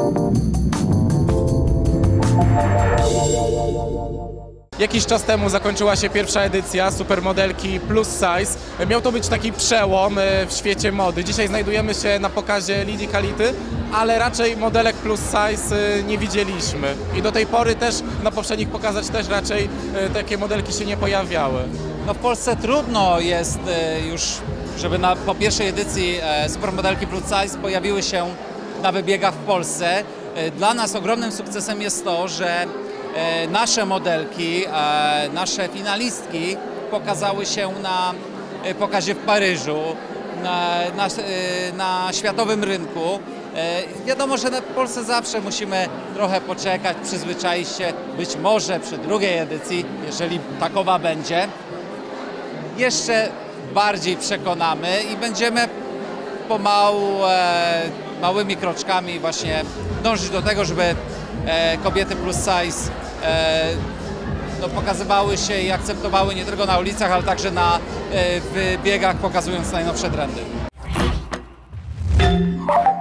Jakiś czas temu zakończyła się pierwsza edycja Supermodelki Plus Size. Miał to być taki przełom w świecie mody. Dzisiaj znajdujemy się na pokazie Lidii Kality, ale raczej modelek Plus Size nie widzieliśmy. I do tej pory też na poprzednich pokazach też raczej takie modelki się nie pojawiały. No w Polsce trudno jest już, żeby po pierwszej edycji Supermodelki Plus Size pojawiły się na wybiegach w Polsce. Dla nas ogromnym sukcesem jest to, że nasze modelki, nasze finalistki pokazały się na pokazie w Paryżu, na światowym rynku. Wiadomo, że w Polsce zawsze musimy trochę poczekać, przyzwyczaić się, być może przy drugiej edycji, jeżeli takowa będzie, jeszcze bardziej przekonamy i będziemy pomału, małymi kroczkami właśnie dążyć do tego, żeby kobiety plus size no, pokazywały się i akceptowały nie tylko na ulicach, ale także na wybiegach, pokazując najnowsze trendy.